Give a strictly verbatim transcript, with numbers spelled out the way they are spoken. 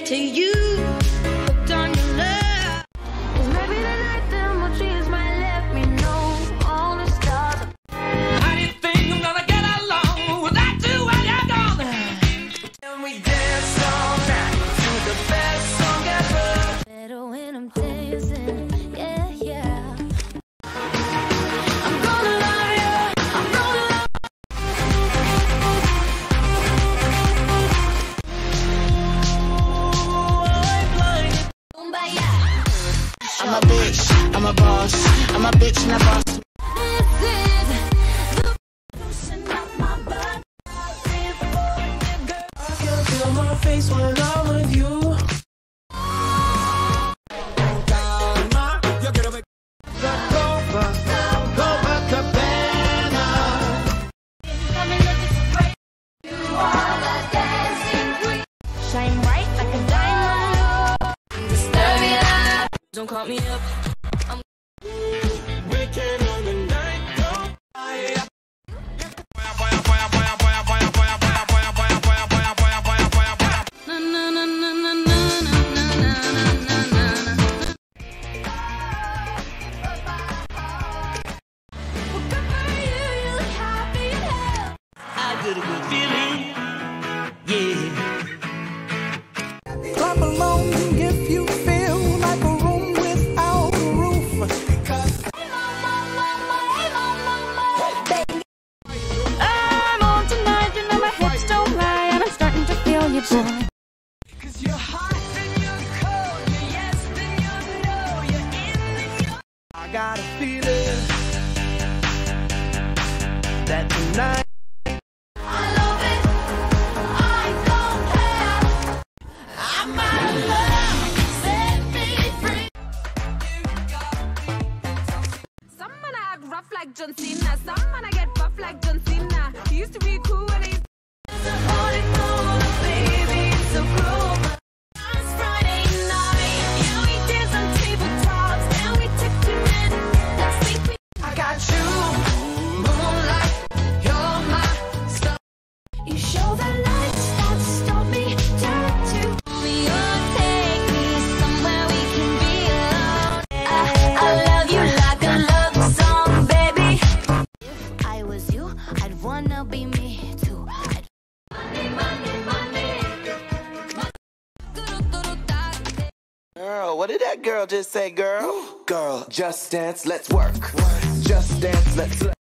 to you, hooked on your love. 'Cause maybe the night the more dreams might let me know all the stars. How do you think I'm gonna get along without you when you're gone? And we dance all night to the best song ever. Better when I'm dancing, yeah, yeah. I'm gonna love you, I'm gonna love you. I'm a bitch, I'm a boss, I'm a bitch and a boss. This is the loosen up my butt. I can feel my face when I'm with you. Shine bright like a diamond. Disturb me up. Don't call me up. I'm Wicked on the night, go. na na na na na na na na na na na. Well, good for you, you look happy as hell. I get a good feeling, yeah. Clap along if you feel like a room without a roof. Hey mama, mama, hey mama, mama, baby. I'm on tonight, you know my hips don't lie, and I'm starting to feel you, boy. Cause you're hot and you're cold, you're yes and you're no, you're in and you're I got a feeling that tonight I love it, I don't care. I'm out of love, set me free. Some man act rough like John Cena, some man I get buff like John Cena. He used to be cool and he's all it knows, baby, it's so cruel. Last Friday night, yeah, we did some tabletops, and we took two men. Let's think we I got you, moonlight, you're my star. You show the lights that stop me, turn to me or take me somewhere we can be alone. I, I love you like a love song, baby. If I was you, I'd wanna be me too. I'd money, money, money. Girl, what did that girl just say, girl? Girl, just dance, let's work. Just dance, let's